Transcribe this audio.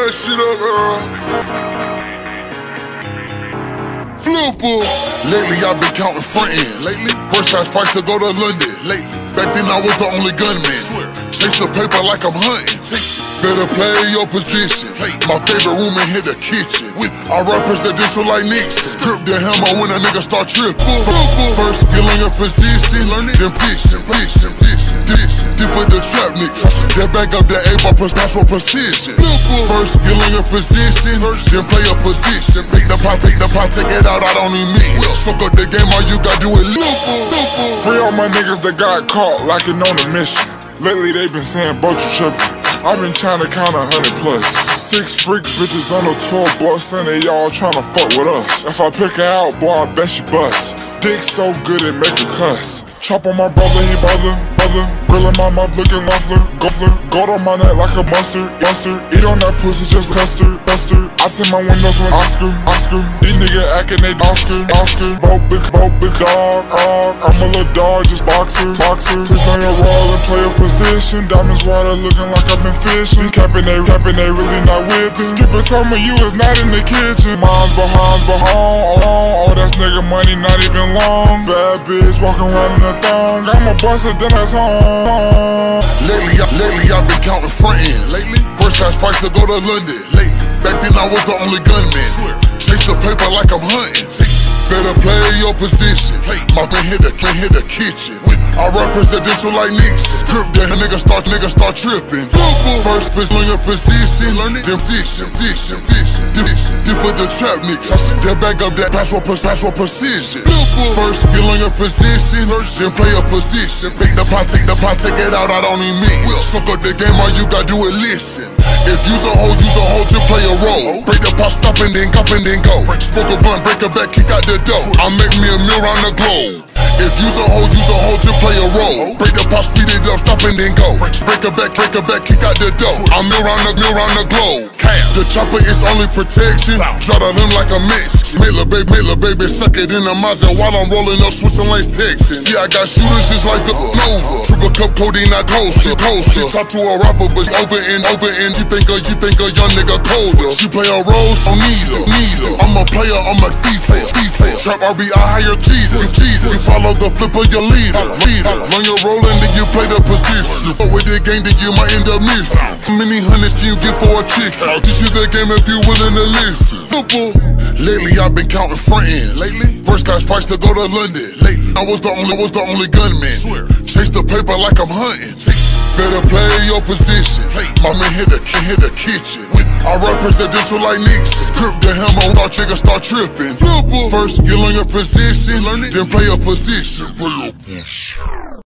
that shit up, Flipper. Lately I've been counting friends. Lately, first class flights to go to London. Lately, back then I was the only gunman. Chase the paper like I'm hunting. Better play your position. My favorite room in here, the kitchen. I rap presidential like Nixon. Grip the hammer when a nigga start tripping. First, get in your position. Then diction. Dip with the trap niggas. That back up the A-ball, that's for precision. First, get in your position. Then play your position. Take the pot, take it out, I don't need me. Suck up the game, all you gotta do is loop. Free all my niggas that got caught lacking on a mission. Lately they been saying boat you trippin'. I've been trying to count 100 plus. 6 freak bitches on the tour bus and they all tryna fuck with us. If I pick her out, boy, I bet she bust. Dick so good it make her cuss. Chop on my brother, he brother. Grill in my mouth looking muffler. Gold on my neck like a mustard. Eat on that pussy just custard. I tint my windows with Oscar. These niggas acting they Oscar. Boat big dog. I'm a little dog, just boxer. Please know your role and play a position. Diamonds water looking like I've been fishing. These capping they really not whipping. Skipper told me you was not in the kitchen. Mine's behind. Oh, that's nigga money not even long. Bad bitch walking around in a thong. I'm a buster, then that's home. Lately I've been counting friends. Lately, first class flights to go to London. Lately, back then I was the only gunman. Chase the paper like I'm hunting. Better play your position. My man hit the kitchen. I rap presidential like Nixon. Grip that nigga start tripping. First bitch in your position. Then diction. Dip with the trap niggas. That back up that pass for precision. First get in your position. Then play a position. Take the pot, take it out, I don't need me. Suck up the game, all you gotta do is listen. If you's a hoe to play a role. Break the pot, stop and then go. Smoke a blunt, break a back, kick out the dough. I make me a meal round the globe. If you's a hoe to play a role. Break the pot, speed it up, stop and then go. Break a back, kick out the dough. I meal round the globe. The chopper is only protection. Try to limb like a mix. Make lil' baby, suck it in the Mazda while I'm rolling up, switching lanes, texting. See, I got shooters just like the Nova. Triple cup codeine, not coaster. She talk to a rapper, but over and you think a young nigga colder. She play a role, so neither. I'm a player, I'm a thief. Trap RBI, hire Jesus. You follow the flip of your leader. Learn your role and then you play the position. But with the game, then you might end up missing. How many hundreds can you get for a chicken? I'll teach you the game if you willing to listen. Lately I've been counting friends. Lately, first class flights to go to London. Lately, I was the only gunman. Chase the paper like I'm hunting. Better play your position. My man hit the kitchen. I rap presidential like Nixon. Grip the hammer, start tripping. First, get in your position. Then play a position.